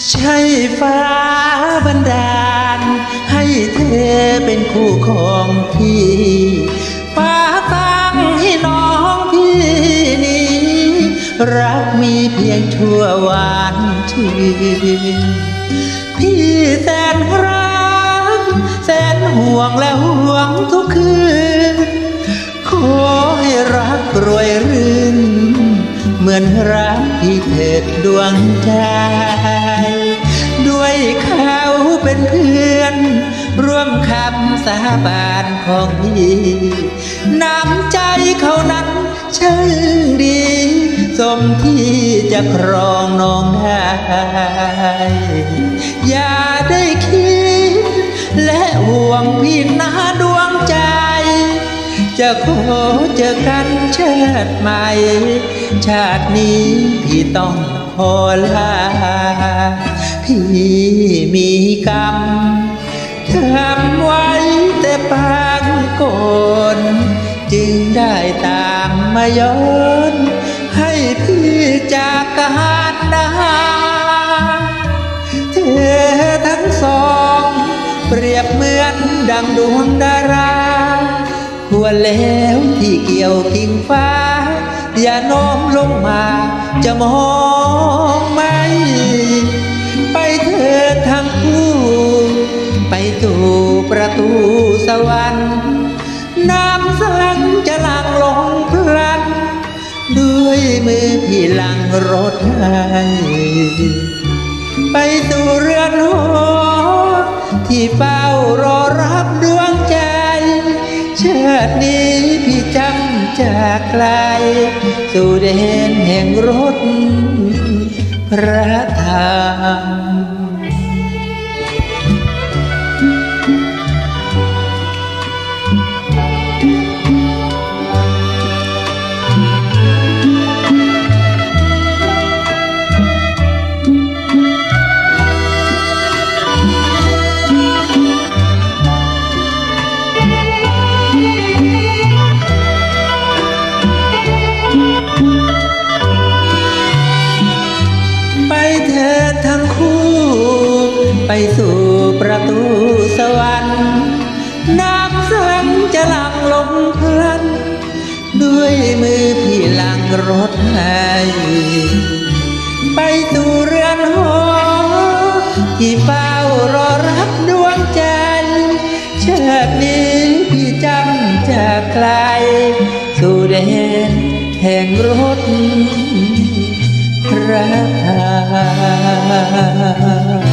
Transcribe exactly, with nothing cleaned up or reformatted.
ใช่ฟ้าบันดาลให้เธอเป็นคู่ของพี่ฟ้าตั้งให้น้องพี่นี้รักมีเพียงชั่ววานชื่นพี่แสนรักแสนห่วงและห่วงทุกคืนขอให้รักรวยรื่นเหมือนรักที่เถิดดวงใจด้วยเขาเป็นเพื่อนร่วมคำสาบานของพี่น้ำใจเขานั้นช่างดีสมที่จะครองน้องได้อย่าได้คิดและห่วงพี่นะดวงใจจะขอเจอกันชาติใหม่ชาตินี้พี่ต้องขอลาพี่มีกรรมทำไว้แต่ปางก่อนจึงได้ตามมาย้อนให้พี่จากกันนาเธอทั้งสองเปรียบเหมือนดังดวงดาราควรแล้วที่เกี่ยวกิ่งฟ้าอย่าโน้มลงมาจะมองไม่ไปเถิดทั้งคู่ไปสู่ประตูสวรรค์น้ำสังจะหลั่งลงพลันด้วยมือพี่หลั่งรถให้ไปสู่เรือนหอที่เฝ้ารอรับดวงใจชาตินี้พี่จำจากไกลสู่แดนแห่งรถพระธรรมทั้งคู่ไปสู่ประตูสวรรค์น้ำสังจะหลั่งลงพลันด้วยมือพี่หลั่งรถให้ไปสู่เรือนหอที่เฝ้ารอรับดวงใจชาตินี้พี่จำจากไกลสู่แดนแห่งรถพระธรรม